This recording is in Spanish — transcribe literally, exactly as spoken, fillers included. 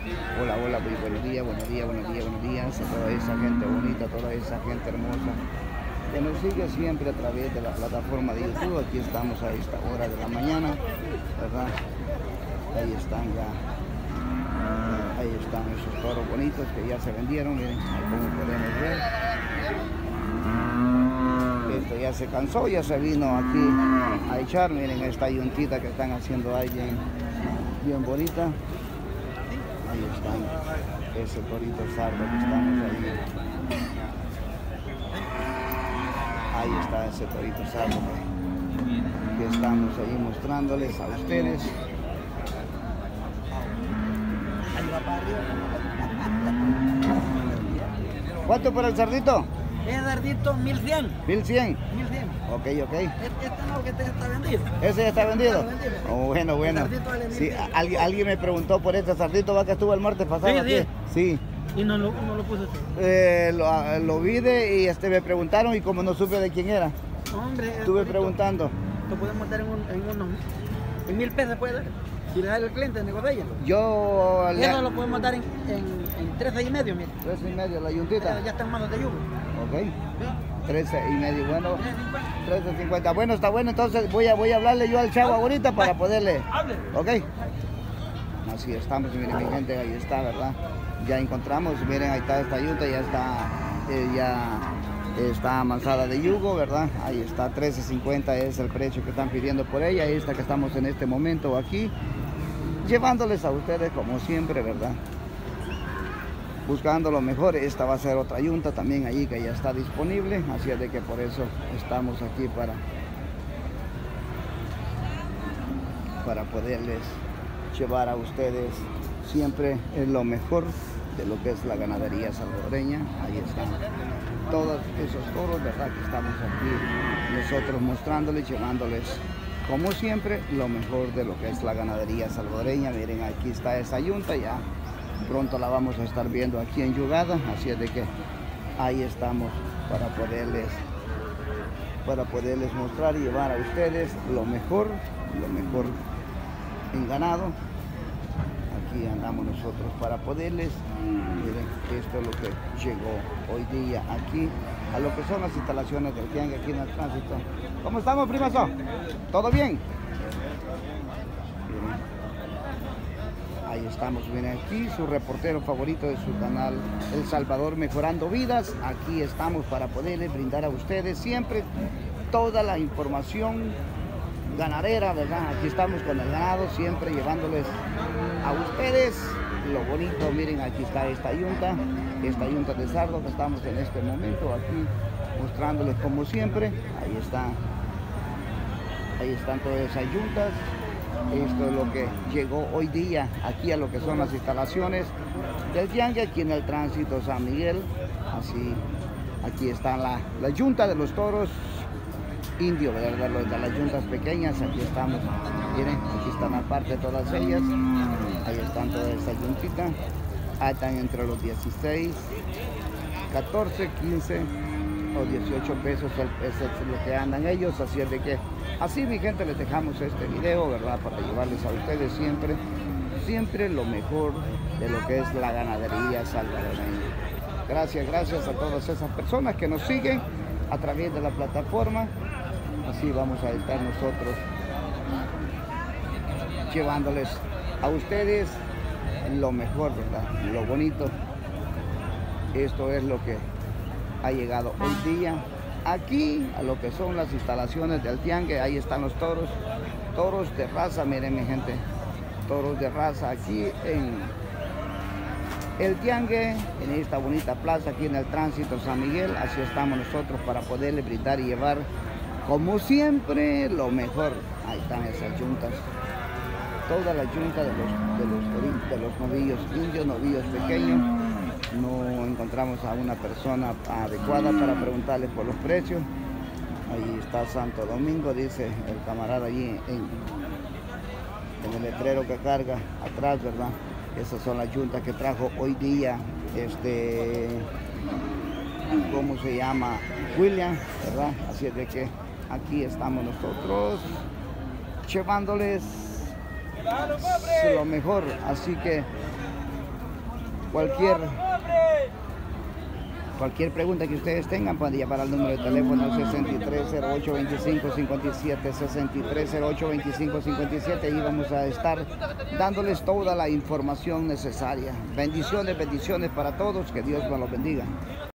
Hola, hola, muy buenos días, buenos días, buenos días, buenos días a toda esa gente bonita, toda esa gente hermosa que nos sigue siempre a través de la plataforma de YouTube. Aquí estamos a esta hora de la mañana, ¿verdad? Ahí están ya, ahí están esos toros bonitos que ya se vendieron, miren, ahí como podemos ver. Esto ya se cansó, ya se vino aquí a echar, miren esta yuntita que están haciendo ahí bien, bien bonita. Ahí están, ese torito sardo que estamos ahí. Ahí está ese torito sardo que, que estamos ahí mostrándoles a ustedes. ¿Cuánto por el cerdito? El cerdito mil cien. ¿mil cien? mil cien. Ok, ok. Este, este no, que este está vendido. ¿Ese ya está vendido? Está vendido. Oh, bueno, bueno. Sí, alguien, alguien me preguntó por este cerdito, va que estuvo el martes pasado. Sí, aquí. sí. Sí. Y no lo, no lo puse. Eh, lo, lo vi de, y este, me preguntaron y como no supe de quién era, Hombre, estuve preguntando. Lo podemos dar en, un, en unos en mil pesos, puede dar. Si le da el cliente, negocia. Yo le... Eso lo podemos dar en, en, en trece y medio, mire. trece y medio la yuntita. Ya, ya está en manos de yugo. Ok. trece y medio, bueno. trece cincuenta. Bueno, está bueno, entonces voy a, voy a hablarle yo al chavo ahorita para poderle. Hable. Ok. Así estamos, miren mi gente, ahí está, ¿verdad? Ya encontramos, miren, ahí está esta yuta, ya está, eh, ya está amansada de yugo, ¿verdad? Ahí está, trece cincuenta es el precio que están pidiendo por ella. Ahí está que estamos en este momento aquí, llevándoles a ustedes como siempre, ¿verdad? Buscando lo mejor. Esta va a ser otra yunta también allí que ya está disponible, así es de que por eso estamos aquí para, para poderles llevar a ustedes siempre lo mejor de lo que es la ganadería salvadoreña. Ahí están todos esos toros, ¿verdad? Que estamos aquí nosotros mostrándoles, llevándoles como siempre lo mejor de lo que es la ganadería salvadoreña. Miren, aquí está esa yunta, ya pronto la vamos a estar viendo aquí en Yugada, así es de que ahí estamos para poderles para poderles mostrar y llevar a ustedes lo mejor, lo mejor en ganado. Aquí andamos nosotros para poderles, miren, esto es lo que llegó hoy día aquí a lo que son las instalaciones del tianguis aquí en el tránsito. ¿Cómo estamos, primazo? ¿Todo bien? Miren, ahí estamos, miren, aquí su reportero favorito de su canal El Salvador Mejorando Vidas. Aquí estamos para poderles brindar a ustedes siempre toda la información ganadera, ¿verdad? Aquí estamos con el ganado, siempre llevándoles a ustedes lo bonito. Miren, aquí está esta yunta, esta yunta de sardo que estamos en este momento aquí mostrándoles como siempre. Ahí está, ahí están todas esas yuntas. Esto es lo que llegó hoy día aquí a lo que son las instalaciones del tianguis aquí en el tránsito San Miguel. Así, aquí está la, la yunta de los toros indio, ¿verdad? Los de las yuntas pequeñas, aquí estamos, miren, aquí están aparte todas ellas, ahí están todas estas yuntitas, ahí están entre los dieciséis, catorce, quince o dieciocho pesos, eso es lo que andan ellos, así es de que, así mi gente, les dejamos este video, ¿verdad? Para llevarles a ustedes siempre, siempre lo mejor de lo que es la ganadería salvadoreña. Gracias, gracias a todas esas personas que nos siguen a través de la plataforma. Así vamos a estar nosotros llevándoles a ustedes lo mejor, ¿verdad? Lo bonito. Esto es lo que ha llegado hoy día aquí a lo que son las instalaciones del tianguis. Ahí están los toros, toros de raza, miren mi gente, toros de raza aquí en el tianguis, en esta bonita plaza aquí en el tránsito San Miguel. Así estamos nosotros para poderle brindar y llevar como siempre lo mejor. Ahí están esas yuntas, toda la yunta de los, de los, de los novillos indios, novillos pequeños. No encontramos a una persona adecuada para preguntarles por los precios. Ahí está Santo Domingo, dice el camarada allí en, en el letrero que carga atrás, ¿verdad? Esas son las yuntas que trajo hoy día este, ¿cómo se llama? William, ¿verdad? Así es de que aquí estamos nosotros llevándoles lo mejor. Así que Cualquier, cualquier pregunta que ustedes tengan pueden llamar al número de teléfono sesenta y tres cero ocho veinticinco cincuenta y siete, sesenta y tres cero ocho veinticinco cincuenta y siete, y vamos a estar dándoles toda la información necesaria. Bendiciones, bendiciones para todos, que Dios me los bendiga.